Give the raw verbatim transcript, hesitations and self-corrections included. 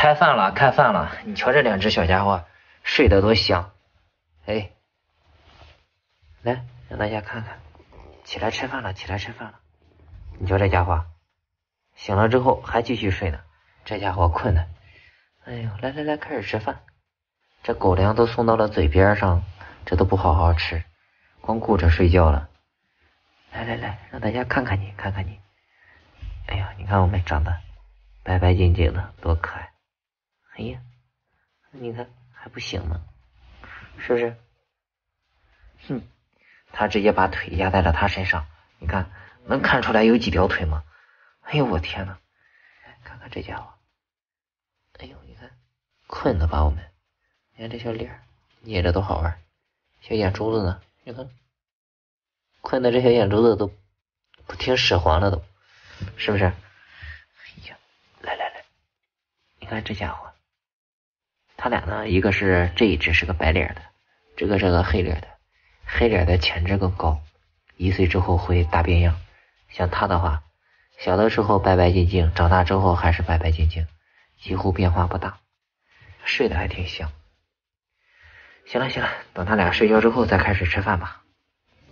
开饭了，开饭了！你瞧这两只小家伙睡得多香。哎，来让大家看看，起来吃饭了，起来吃饭了。你瞧这家伙醒了之后还继续睡呢，这家伙困的。哎呦，来来来，开始吃饭。这狗粮都送到了嘴边上，这都不好好吃，光顾着睡觉了。来来来，让大家看看你，看看你。哎呀，你看我们长得白白净净的，多可爱。哎呀，你看还不行呢，是不是？哼，他直接把腿压在了他身上，你看能看出来有几条腿吗？哎呦我天哪，看看这家伙，哎呦你看困的把我们，你看这小脸捏着多好玩，小眼珠子呢，你看困的这小眼珠子都不听使唤了都，是不是？哎呀，来来来，你看这家伙，他俩呢，一个是这一只是个白脸的，这个是个黑脸的，黑脸的潜质更高，一岁之后会大变样。像他的话，小的时候白白净净，长大之后还是白白净净，几乎变化不大，睡得还挺香。行了行了，等他俩睡觉之后再开始吃饭吧。